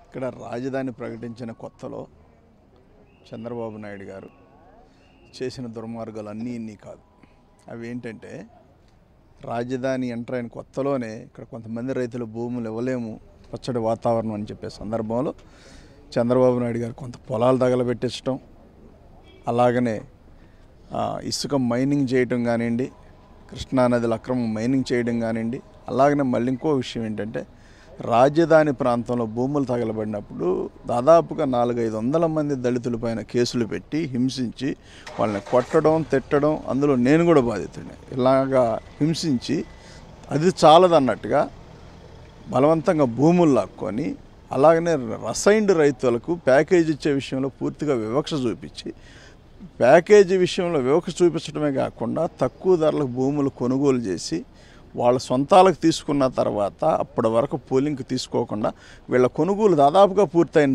ఇక్కడ రాజధాని ప్రకటించిన కొత్తలో చంద్రబాబు నాయుడు గారు చేసిన దుర్మార్గాలు అన్నీ కాదు. అవి ఏంటంటే రాజధాని ఎంటర్ అయిన కొత్తలోనే ఇక్కడ కొంతమంది రైతులు భూములు ఇవ్వలేము పచ్చడి వాతావరణం అని చెప్పే సందర్భంలో చంద్రబాబు నాయుడు గారు కొంత పొలాలు తగలబెట్టించడం, అలాగనే ఇసుక మైనింగ్ చేయడం కానివ్వండి, కృష్ణానదిలో అక్రమం మైనింగ్ చేయడం కానివ్వండి, అలాగనే మళ్ళీ ఇంకో విషయం ఏంటంటే రాజధాని ప్రాంతంలో భూములు తగలబడినప్పుడు దాదాపుగా 400-500 మంది దళితులపైన కేసులు పెట్టి హింసించి వాళ్ళని కొట్టడం, తిట్టడం, అందులో నేను కూడా బాధితుడిని. ఇలాగా హింసించి అది చాలదన్నట్టుగా బలవంతంగా భూములు లాక్కొని, అలాగనే రసైండ్ రైతులకు ప్యాకేజ్ ఇచ్చే విషయంలో పూర్తిగా వివక్ష చూపించి, ప్యాకేజీ విషయంలో వివక్ష చూపించడమే కాకుండా తక్కువ ధరలకు భూములు కొనుగోలు చేసి వాళ్ళ సొంతాలకు తీసుకున్న తర్వాత అప్పటి వరకు పోలింగ్కి తీసుకోకుండా వీళ్ళ కొనుగోలు దాదాపుగా పూర్తయిన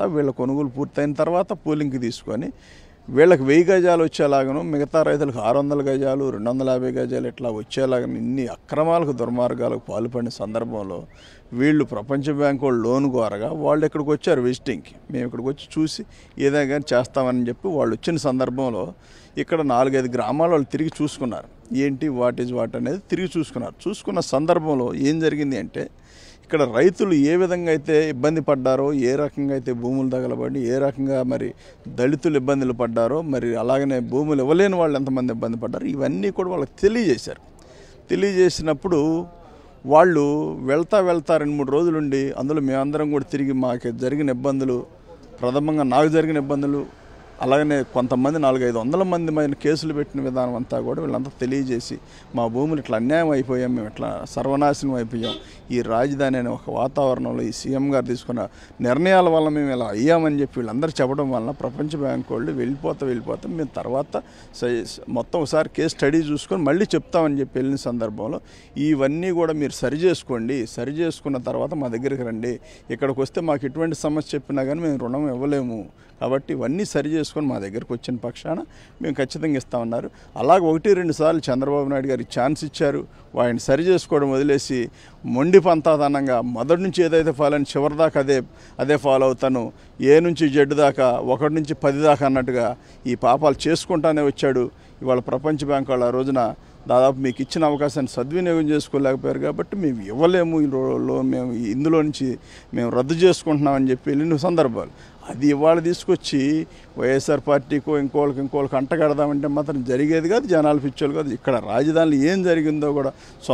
తర్వాత పోలింగ్కి తీసుకొని వీళ్ళకి 1000 గజాలు వచ్చేలాగను, మిగతా రైతులకు 600 గజాలు, 250 గజాలు ఇట్లా వచ్చేలాగా ఇన్ని అక్రమాలకు దుర్మార్గాలకు పాల్పడిన సందర్భంలో వీళ్ళు ప్రపంచ బ్యాంకు వాళ్ళు లోన్ కోరగా వాళ్ళు ఇక్కడికి వచ్చారు విజిటింగ్కి. మేము ఇక్కడికి వచ్చి చూసి ఏదైనా కానీ చేస్తామని చెప్పి వాళ్ళు వచ్చిన సందర్భంలో ఇక్కడ 4-5 గ్రామాలు వాళ్ళు తిరిగి చూసుకున్నారు. ఏంటి వాట్ అనేది తిరిగి చూసుకున్న సందర్భంలో ఏం జరిగింది అంటే ఇక్కడ రైతులు ఏ విధంగా అయితే ఇబ్బంది పడ్డారో, ఏ రకంగా అయితే భూములు తగలబడి ఏ రకంగా మరి దళితులు ఇబ్బందులు పడ్డారో, మరి అలాగనే భూములు ఇవ్వలేని వాళ్ళు ఎంతమంది ఇబ్బంది పడ్డారో ఇవన్నీ కూడా వాళ్ళకి తెలియజేసినప్పుడు వాళ్ళు వెళ్తా 2-3 రోజులుండి అందులో మేమందరం కూడా తిరిగి మాకు జరిగిన ఇబ్బందులు, ప్రథమంగా నాకు జరిగిన ఇబ్బందులు, అలాగనే కొంతమంది 400-500 మంది మీద కేసులు పెట్టిన విధానం అంతా కూడా వీళ్ళంతా తెలియజేసి మా భూములు ఇట్లా అన్యాయం అయిపోయాం, మేము ఇట్లా సర్వనాశనం అయిపోయాం, ఈ రాజధాని అనే ఒక వాతావరణంలో ఈ సీఎం గారు తీసుకున్న నిర్ణయాల వల్ల మేము ఇలా అయ్యామని చెప్పి వీళ్ళందరూ చెప్పడం వలన ప్రపంచ బ్యాంకు వాళ్ళు వెళ్ళిపోతాం మేము తర్వాత మొత్తం ఒకసారి కేసు స్టడీ చూసుకొని మళ్ళీ చెప్తామని చెప్పి వెళ్ళిన సందర్భంలో ఇవన్నీ కూడా మీరు సరి చేసుకున్న తర్వాత మా దగ్గరికి రండి, ఇక్కడికి వస్తే మాకు ఎటువంటి సమస్య చెప్పినా కానీ మేము రుణం ఇవ్వలేము, కాబట్టి ఇవన్నీ సరి చేసుకొని మా దగ్గరకు వచ్చిన పక్షాన మేము ఖచ్చితంగా ఇస్తామన్నారు. అలాగే 1-2 సార్లు చంద్రబాబు నాయుడు గారికి ఛాన్స్ ఇచ్చారు. ఆయన సరి చేసుకోవడం వదిలేసి మొండి పంతాదనంగా మొదటి నుంచి ఏదైతే ఫాలో అని చివరి దాకా అదే ఫాలో అవుతాను, ఏ నుంచి జెడ్ దాకా 1 నుంచి 10 దాకా అన్నట్టుగా ఈ పాపాలు చేసుకుంటానే వచ్చాడు. ఇవాళ ప్రపంచ బ్యాంకు వాళ్ళు ఆ రోజున దాదాపు మీకు ఇచ్చిన అవకాశాన్ని సద్వినియోగం చేసుకోలేకపోయారు కాబట్టి మేము ఇవ్వలేము, మేము ఇందులో నుంచి మేము రద్దు చేసుకుంటున్నామని చెప్పి వెళ్ళిన సందర్భాలు. అది ఇవాళ తీసుకొచ్చి వైఎస్ఆర్ పార్టీకో ఇంకోళ్ళకి అంటగడదామంటే మాత్రం జరిగేది కాదు, జనాలు పిచ్చోళ్ళు కాదు. ఇక్కడ రాజధానిలో ఏం జరిగిందో కూడా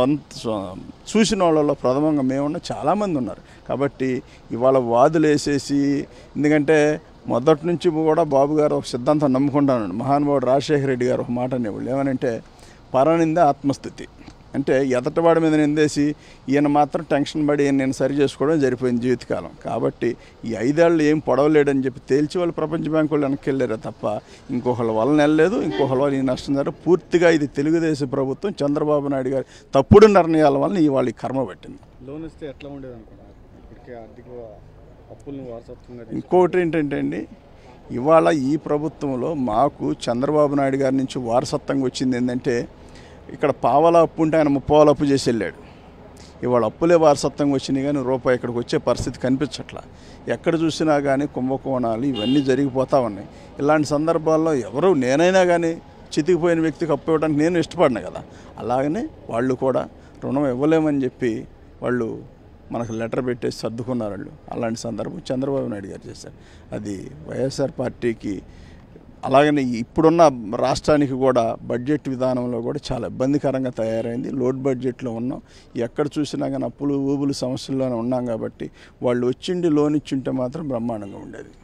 చూసిన వాళ్ళలో ప్రథమంగా మేమున్న చాలామంది ఉన్నారు. కాబట్టి ఇవాళ వాదులు వేసేసి, ఎందుకంటే మొదటి నుంచి కూడా బాబు గారు ఒక సిద్ధాంతం నమ్ముకుంటాను. మహానుభావుడు రాజశేఖర రెడ్డి గారు ఒక మాట అనేవాళ్ళు, ఏమనంటే పరనింద ఆత్మస్థుతి. అంటే ఎదటవాడి మీద నిందేసి ఈయన మాత్రం టెన్షన్ పడి నేను సరి చేసుకోవడం జరిపోయింది జీవితకాలం. కాబట్టి ఈ 5 ఏళ్ళు ఏం పొడవలేడని చెప్పి తేల్చి వాళ్ళు ప్రపంచ బ్యాంకు వాళ్ళు వెనక్కి వెళ్ళారు తప్ప ఇంకొకళ్ళ వల్ల వెళ్ళలేదు, ఇంకొకళ్ళ వల్ల ఈ నష్టం జరగదు. పూర్తిగా ఇది తెలుగుదేశం ప్రభుత్వం చంద్రబాబు నాయుడు గారి తప్పుడు నిర్ణయాల వల్ల ఇవాళ ఈ కర్మ పట్టింది. లోన్ ఇస్తే ఎట్లా ఉండేది అనుకున్నారు? ఇప్పటికే ఆర్థిక అప్పులను వారసత్వంగా. ఇంకొకటి ఏంటంటే అండి, ఇవాళ ఈ ప్రభుత్వంలో మాకు చంద్రబాబు నాయుడు గారి నుంచి వారసత్వంగా వచ్చింది ఏంటంటే ఇక్కడ పావలా అప్పు ఉంటే ఆయన 30 అప్పు చేసి వెళ్ళాడు. ఇవాళ అప్పులే వారసత్వంగా వచ్చినాయి కానీ రూపాయి ఇక్కడికి వచ్చే పరిస్థితి కనిపించట్లా. ఎక్కడ చూసినా కానీ కుంభకోణాలు ఇవన్నీ జరిగిపోతూ ఉన్నాయి. ఇలాంటి సందర్భాల్లో నేనైనా కానీ చితికిపోయిన వ్యక్తికి అప్పు ఇవ్వడానికి నేను ఇష్టపడినా కదా, అలాగనే వాళ్ళు కూడా రుణం ఇవ్వలేమని చెప్పి వాళ్ళు మనకు లెటర్ పెట్టేసి సర్దుకున్నారు వాళ్ళు. అలాంటి సందర్భం చంద్రబాబు నాయుడు గారు చేశారు. అది వైఎస్ఆర్ పార్టీకి, అలాగనే ఇప్పుడున్న రాష్ట్రానికి కూడా బడ్జెట్ విధానంలో కూడా చాలా ఇబ్బందికరంగా తయారైంది. లోడ్ బడ్జెట్లో ఉన్నాం, ఎక్కడ చూసినా కానీ అప్పులు ఊబులు సమస్యల్లోనే ఉన్నాం. కాబట్టి వాళ్ళు వచ్చిండి లోన్ ఇచ్చింటే మాత్రం బ్రహ్మాండంగా ఉండేది.